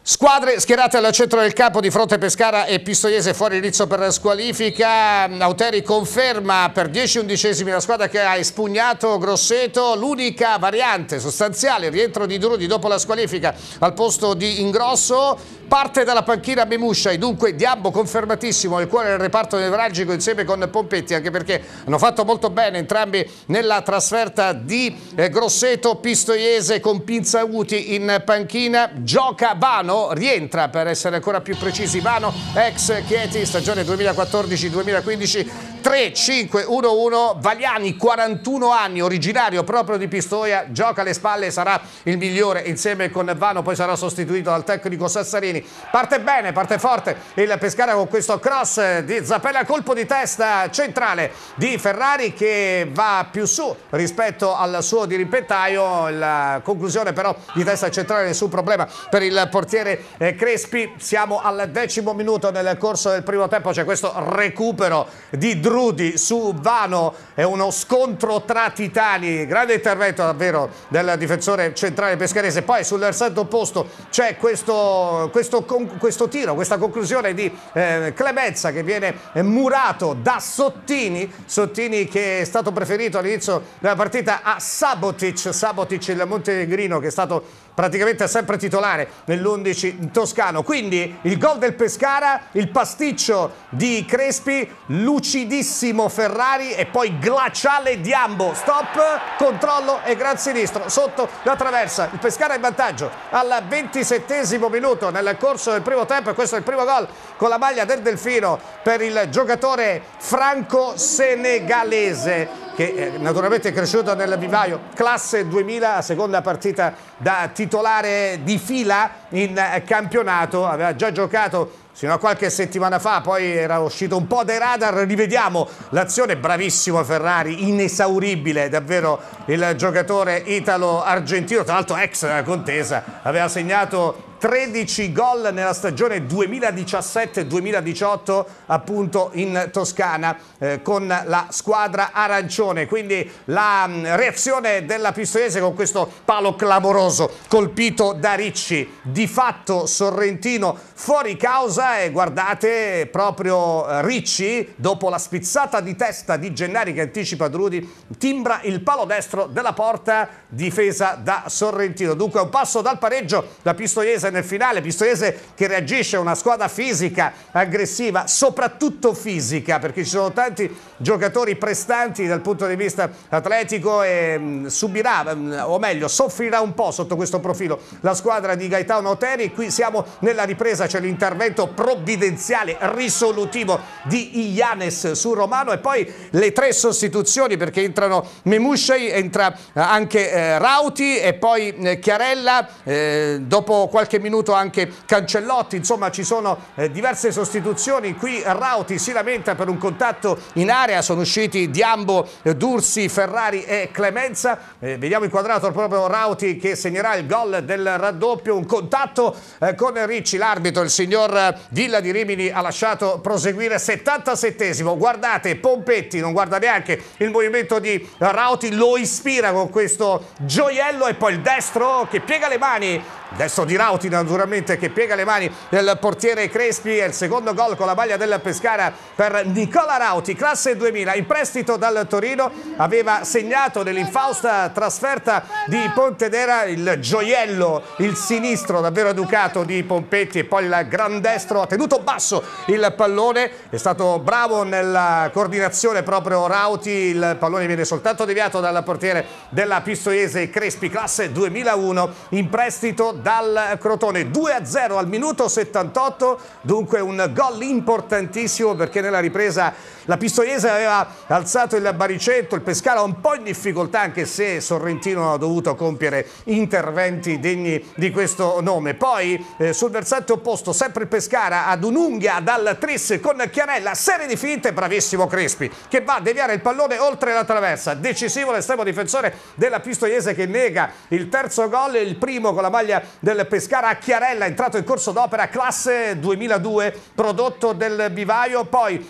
Squadre schierate al centro del campo di fronte Pescara e Pistoiese, fuori Rizzo per squalifica. Auteri conferma per 10/11 la squadra che ha espugnato Grosseto. L'unica variante sostanziale, il rientro di Drudi dopo la squalifica al posto di Ingrosso. Parte dalla panchina Memuscia e dunque Diambo confermatissimo, il cuore del reparto nevralgico insieme con Pompetti, anche perché hanno fatto molto bene entrambi nella trasferta di Grosseto. Pistoiese con Pinzauti in panchina, gioca Vano, rientra per essere ancora più precisi Vano, ex Chieti, stagione 2014-2015. 3-5-1-1, Valiani 41 anni, originario proprio di Pistoia, gioca alle spalle, sarà il migliore insieme con Vano, poi sarà sostituito dal tecnico Sassarini. Parte bene, parte forte il Pescara con questo cross di Zappella, colpo di testa centrale di Ferrari che va più su rispetto al suo dirimpettaio. La conclusione però di testa centrale, nessun problema per il portiere Crespi. Siamo al 10° minuto nel corso del primo tempo, c'è questo recupero di Drudi su Vano, è uno scontro tra titani, grande intervento davvero del difensore centrale pescarese. Poi sul versante opposto c'è questo tiro, questa conclusione di Clemenza che viene murato da Sottini che è stato preferito all'inizio della partita a Sabotic il montenegrino, che è stato praticamente sempre titolare nell'11 toscano. Quindi il gol del Pescara, il pasticcio di Crespi, lucidissimo Ferrari e poi glaciale Diambo. Stop, controllo e gran sinistro sotto la traversa. Il Pescara è in vantaggio al 27° minuto nel corso del primo tempo, e questo è il primo gol con la maglia del Delfino per il giocatore franco-senegalese, che naturalmente è cresciuto nel vivaio, classe 2000, seconda partita da titolare di fila in campionato. Aveva già giocato fino a qualche settimana fa, poi era uscito un po' dai radar. Rivediamo l'azione, bravissimo Ferrari, inesauribile davvero il giocatore italo-argentino, tra l'altro ex contesa, aveva segnato 13 gol nella stagione 2017-2018 appunto in Toscana con la squadra arancione. Quindi la reazione della Pistoiese con questo palo clamoroso colpito da Ricci, di fatto Sorrentino fuori causa, e guardate proprio Ricci dopo la spizzata di testa di Gennari che anticipa Drudi, timbra il palo destro della porta difesa da Sorrentino. Dunque un passo dal pareggio la Pistoiese nel finale. Pistoiese che reagisce a una squadra fisica, aggressiva, soprattutto fisica, perché ci sono tanti giocatori prestanti dal punto di vista atletico, e subirà, o meglio soffrirà un po' sotto questo profilo la squadra di Gaetano Auteri. Qui siamo nella ripresa, c'è l'intervento provvidenziale risolutivo di Illanes su Romano, e poi le 3 sostituzioni, perché entrano Memuscei, entra anche Rauti e poi Chiarella, dopo qualche minuto anche Cancellotti. Insomma ci sono diverse sostituzioni. Qui Rauti si lamenta per un contatto in area, sono usciti Diambo, Dursi, Ferrari e Clemenza. Vediamo inquadrato proprio Rauti che segnerà il gol del raddoppio. Un contatto con Ricci, l'arbitro, il signor Villa di Rimini, ha lasciato proseguire. 77esimo, guardate Pompetti non guarda neanche il movimento di Rauti, lo ispira con questo gioiello, e poi il destro che piega le mani, destro di Rauti naturalmente, che piega le mani del portiere Crespi. È il secondo gol con la maglia del Pescara per Nicola Rauti, classe 2000, in prestito dal Torino, aveva segnato nell'infausta trasferta di Pontedera. Il gioiello, il sinistro davvero educato di Pompetti, e poi il gran destro, ha tenuto basso il pallone, è stato bravo nella coordinazione proprio Rauti. Il pallone viene soltanto deviato dal portiere della Pistoiese Crespi, classe 2001, in prestito dal Crotone. 2-0 al minuto 78, dunque un gol importantissimo, perché nella ripresa la Pistoiese aveva alzato il baricentro, il Pescara un po' in difficoltà, anche se Sorrentino ha dovuto compiere interventi degni di questo nome. Poi sul versante opposto sempre il Pescara ad un'unghia dal tris con Chiarella, serie di finte, bravissimo Crespi che va a deviare il pallone oltre la traversa. Decisivo l'estremo difensore della Pistoiese che nega il terzo gol, il primo con la maglia del Pescara a Chiarella, entrato in corso d'opera, classe 2002, prodotto del vivaio. Poi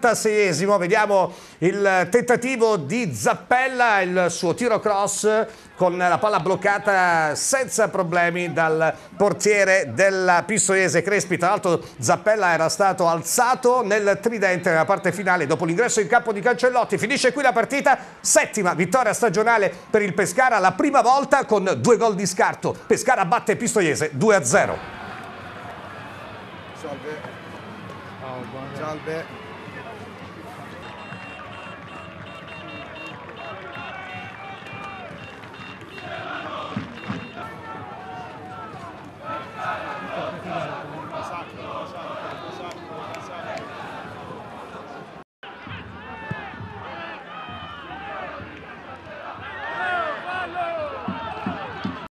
86esimo, vediamo il tentativo di Zappella, il suo tiro cross con la palla bloccata senza problemi dal portiere della Pistoiese Crespi. Tra l'altro Zappella era stato alzato nel tridente nella parte finale dopo l'ingresso in campo di Cancellotti. Finisce qui la partita, 7ª vittoria stagionale per il Pescara, la prima volta con 2 gol di scarto. Pescara batte Pistoiese 2-0. Salve. Salve.